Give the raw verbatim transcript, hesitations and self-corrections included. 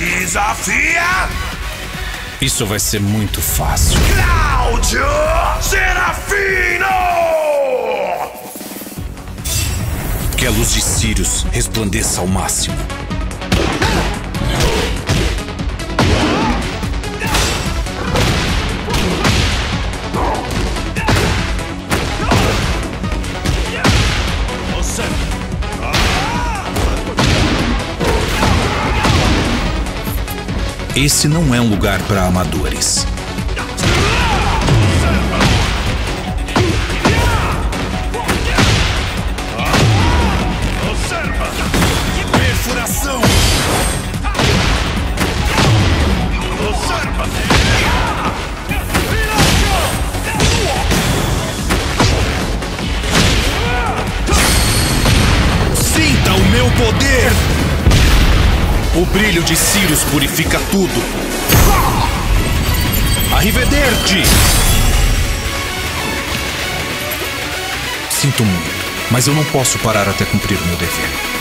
Desafia! Isso vai ser muito fácil. Cláudio Serafino! Que a luz de Sirius resplandeça ao máximo. Esse não é um lugar para amadores. Perfuração! Sinta o meu poder! O brilho de Sirius purifica tudo. Arrivederci! Sinto muito, mas eu não posso parar até cumprir o meu dever.